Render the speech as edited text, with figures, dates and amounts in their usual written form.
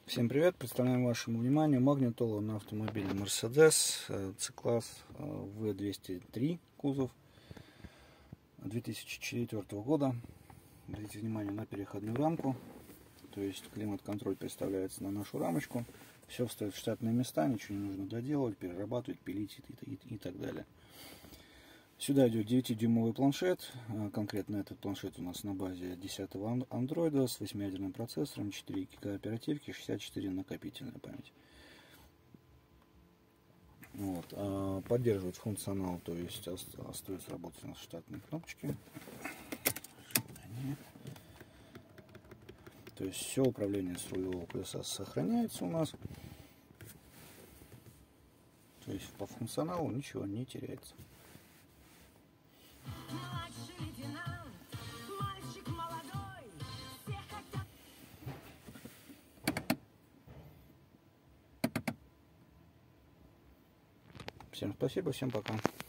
Всем привет! Представляем вашему вниманию магнитолу на автомобиле Mercedes C-класс V203 кузов 2004 года. Обратите внимание на переходную рамку, то есть климат-контроль представляется на нашу рамочку. Все встает в штатные места, ничего не нужно доделывать, перерабатывать, пилить и так далее. Сюда идет 9-дюймовый планшет, конкретно этот планшет у нас на базе 10-го андроида с 8-ядерным процессором, 4 ГБ оперативки, 64 накопительная память. Вот. Поддерживает функционал, то есть остаются работать у нас штатные кнопочки. То есть все управление с рулевого колеса сохраняется у нас. То есть по функционалу ничего не теряется. Всем спасибо, всем пока.